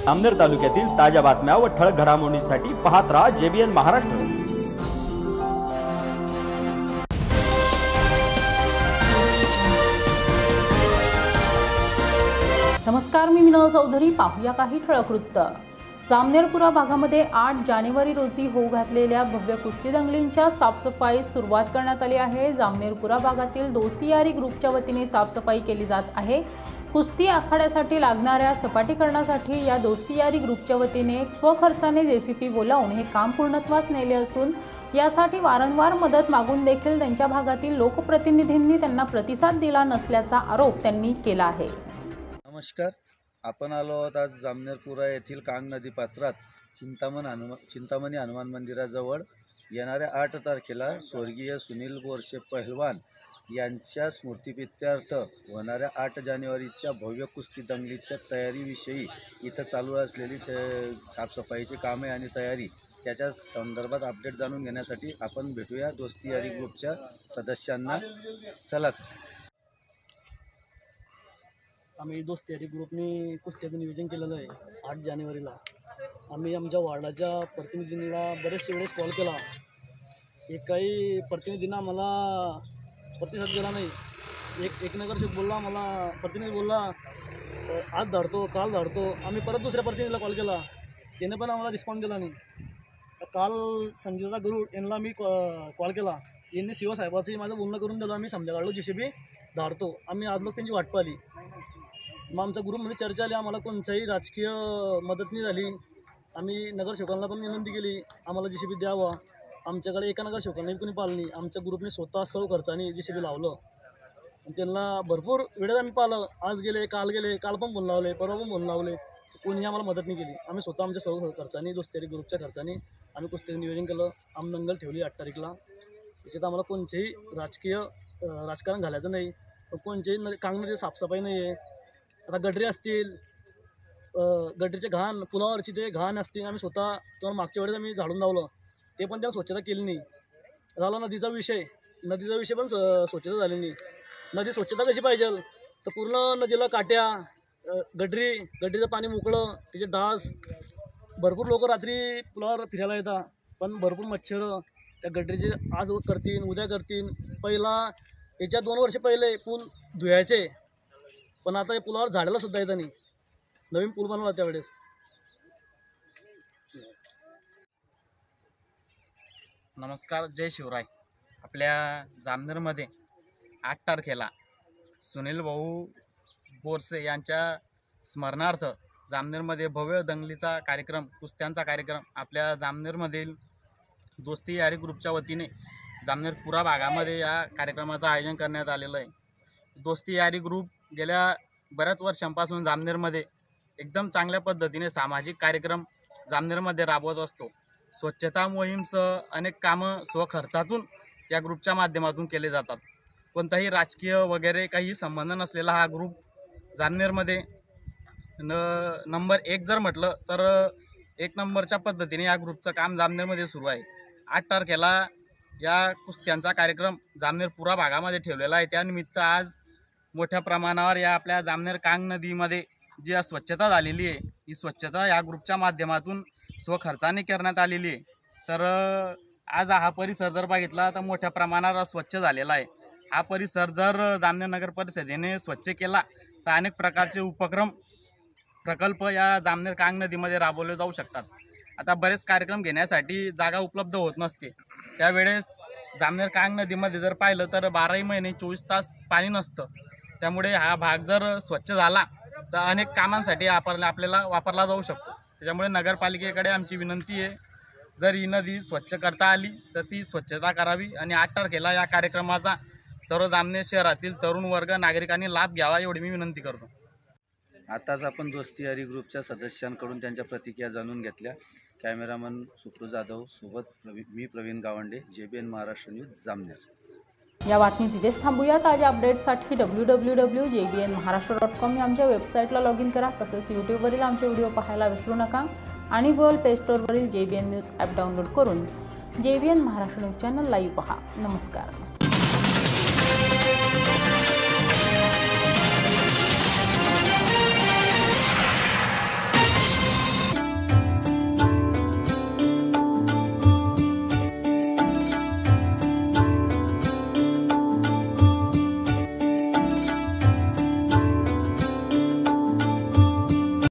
जामनेर तालुक्यातील ताज्या बातम्या व ठळक घडामोडींसाठी पाहत राहा JBN महाराष्ट्र। नमस्कार, मी मिनल चौधरी। पाहूया काही ठळक वृत्त। जामनेरपुरा भागामध्ये 8 जानेवारी रोजी होऊ घातलेल्या भव्य कुस्ती दंगलींच्या साफसफाईस सुरुवात करण्यात आली आहे। जामनेरपुरा भागातील दोस्ती यारी ग्रुपच्या वतीने साफसफाई केली जात आहे। कुस्ती आखाड्यासाठी लागणाऱ्या सपाटीकरणासाठी या दोस्ती यारी ग्रुपच्या वतीने स्वखर्चाने JCB बोलावून हे काम पूर्णत्वास नेले असून यासाठी वारंवार मदत मागून देखील त्यांच्या भागातील लोकप्रतिनिधींनी त्यांना प्रतिसाद दिला नसल्याचा आरोप त्यांनी केला आहे। नमस्कार, आपण आलो आहोत आज जामनेरपुरा येथील कांग नदी पात्रात चिंतामणी हनुमान मंदिराजवळ येणाऱ्या 8 तारखेला स्वर्गीय सुनील बोरसे पहलवान यांच्या स्मृतिप्रित्यर्थ होणाऱ्या 8 जानेवारीच्या भव्य कुस्ती दंगलीच्या तयारीविषयी इथं चालू असलेली साफसफाईची कामे आणि तयारी त्याच्या संदर्भात अपडेट जाणून घेण्यासाठी आपण भेटूया दोस्ती यारी ग्रुपच्या सदस्यांना। चला, आम्ही दोस्ती यारी ग्रुपने कुस्त्याचं नियोजन केलेलं आहे 8 जानेवारीला। आम्ही आमच्या वार्डाच्या प्रतिनिधींना बरेचसे वेळेस कॉल केला, काही प्रतिनिधींना मला प्रतिसाद दिला नाही। एक नगरसेवक बोलला, मला प्रतिनिधी बोलला आज धाडतो, काल धाडतो। आम्ही परत दुसऱ्या प्रतिनिधीला कॉल केला, त्याने पण आम्हाला रिस्पॉन्स दिला नाही। काल संगीता गरुड यांना मी कॉल केला, यांनी CEO साहेबांची माझं बोलणं करून दिलं। आम्ही संध्याकाळला JCB धाडतो। आम्ही आज लोक त्यांची वाट पाहिली। मग आमच्या ग्रुपमध्ये चर्चा आली, आम्हाला कोणत्याही राजकीय मदत नाही झाली। आम्ही नगरसेवकांना पण विनंती केली आम्हाला JCB द्यावा। आमच्याकडे एका नगरसेवकांनाही कोणी पाहिलं नाही। आमच्या ग्रुपने स्वतः सौ खर्चाने JCB लावलं। त्यांना भरपूर वेळेस आम्ही पाहिलं, आज गेले, काल पण फोन लावले, परवा पण फोन लावले, कोणीही आम्हाला मदत नाही केली। आम्ही स्वतः आमच्या सौ खर्चाने दोस्ती यारी ग्रुपच्या खर्चाने आम्ही कुस्तीचं नियोजन केलं। आमदंगल ठेवली 8 तारीखला। त्याच्यात आम्हाला कोणतेही राजकारण घालायचं नाही, कोणतेही कांगमध्ये साफसफाई नाही आहे। आता गटरी असतील, गटरीचे घाण, पुलावरची ते घाण असतील, आम्ही स्वतः तुम्हाला मागच्या वेळेस आम्ही झाडून लावलं, ते पण त्याला स्वच्छता केली नाही। झाला नदीचा विषय पण स्वच्छता झाली नाही। नदी स्वच्छता कशी पाहिजे तर पूर्ण नदीला काट्या, गटरीचं पाणी मोकळं, त्याचे डास, भरपूर लोक रात्री पुलावर फिरायला येतात, पण भरपूर मच्छर त्या गटरीचे आज करतील, उद्या करतील। पहिला याच्या 2 वर्ष पहिले पूल धुवायचे, पण आता हे पुलावर झाडाला सुद्धा येतं नाही। नवीन पूल बनवला त्यावेळेस। नमस्कार, जय शिवराय। आपल्या जामनेरमध्ये 8 तारखेला सुनील भाऊ बोरसे यांच्या स्मरणार्थ जामनेरमध्ये भव्य दंगलीचा कार्यक्रम, कुस्त्यांचा कार्यक्रम आपल्या जामनेरमधील दोस्ती यारी ग्रुपच्या वतीने जामनेरपुरा भागामध्ये या कार्यक्रमाचं आयोजन करण्यात आलेलं आहे। दोस्ती यारी ग्रुप गेल्या बऱ्याच वर्षांपासून जामनेरमध्ये एकदम चांगल्या पद्धतीने सामाजिक कार्यक्रम जामनेरमध्ये राबवत असतो। स्वच्छता मोहीमसह अनेक कामं स्वखर्चातून या ग्रुपच्या माध्यमातून केले जातात। कोणताही राजकीय वगैरे काही संबंध नसलेला हा ग्रुप जामनेरमध्ये नंबर 1 जर म्हटलं तर 1 नंबरच्या पद्धतीने या ग्रुपचं काम जामनेरमध्ये सुरू आहे। 8 तारखेला या कुस्त्यांचा कार्यक्रम जामनेरपुरा भागामध्ये ठेवलेला आहे। त्यानिमित्त आज मोठ्या प्रमाणावर या आपल्या जामनेर कांग नदीमध्ये जी स्वच्छता झालेली आहे, ही स्वच्छता या ग्रुपच्या माध्यमातून स्वखर्चाने करण्यात आलेली आहे। तर आज हा परिसर जर बघितला तर मोठ्या प्रमाणावर स्वच्छ झालेला आहे। हा परिसर जर जामनेर नगर परिषदेने स्वच्छ केला तर अनेक प्रकारचे प्रकल्प या जामनेर कांग नदीमध्ये राबवले जाऊ शकतात। आता बरेच कार्यक्रम घेण्यासाठी जागा उपलब्ध होत नसते, त्यावेळेस जामनेर कांग नदीमध्ये जर पाहिलं तर 12ही महिने 24 तास पाणी नसतं। त्यामुळे हा भाग जर स्वच्छ झाला तर अनेक कामांसाठी आपल्याला वापरला जाऊ शकतो। त्याच्यामुळे नगरपालिकेकडे आमची विनंती आहे, जर ही नदी स्वच्छ करता आली तर ती स्वच्छता करावी आणि 8 तारखेला या कार्यक्रमाचा सर्व जामनेर शहरातील तरुण वर्ग नागरिकांनी लाभ घ्यावा, एवढी मी विनंती करतो। आताच आपण दोस्ती यारी ग्रुपच्या सदस्यांकडून त्यांच्या प्रतिक्रिया जाणून घेतल्या। कॅमेरामन सुप्रू जाधव सोबत मी प्रवीण गावंडे, JBN महाराष्ट्र न्यूज, जामनेर। या बातमी तिथेच थांबूया। ताज्या अपडेट्ससाठी www.jbnmaharashtra.com या आमच्या वेबसाईटला लॉग इन करा। तसेच यूट्यूबवरील आमचे व्हिडिओ पाहायला विसरू नका आणि गुगल प्ले स्टोअरवरील JBN न्यूज ॲप डाउनलोड करून JBN Maharashtra news channel live पहा। नमस्कार।